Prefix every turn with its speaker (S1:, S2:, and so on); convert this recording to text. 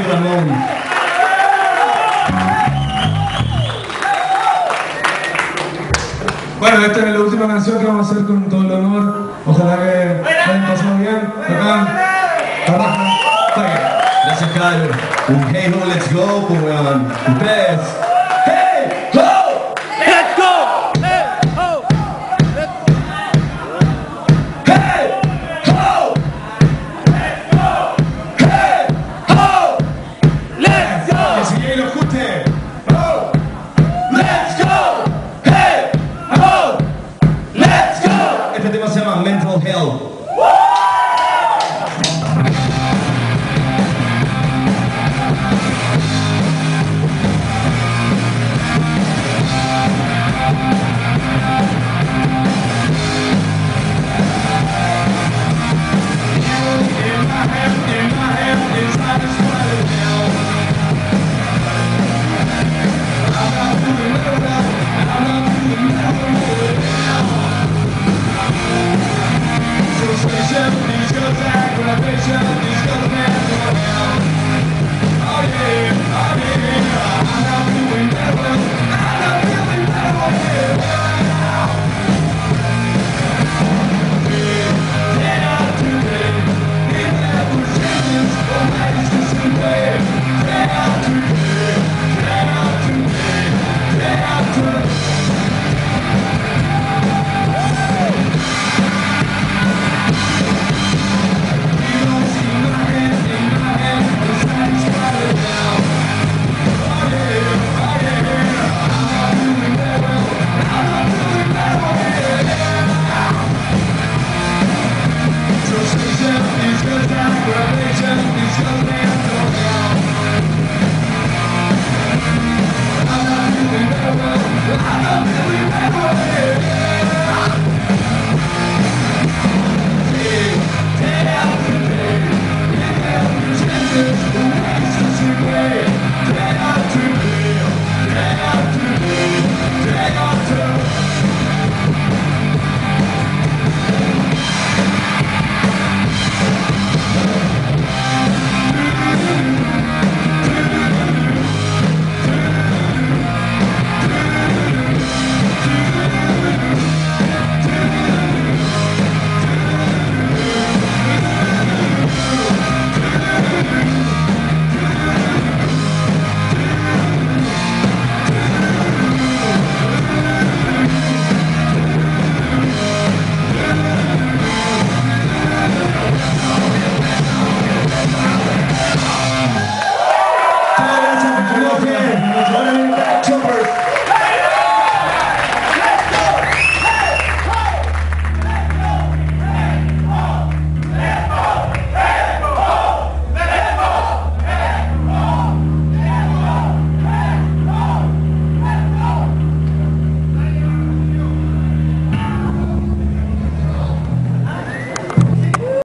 S1: Ramón.
S2: Bueno, esta es la última canción que vamos a hacer con todo el honor. Ojalá que la hayan pasado bien. Acá.
S1: Gracias, Caio. Hey ho, let's go, pues weón. Ustedes. Hey ho!
S3: Let's go! Hey, ho!
S1: Hey ho! Hey ho!
S3: Let's go!
S1: Que si lo escuche. Ho! Let's go! Hey ho! Let's go! Este tema se llama Mental Health.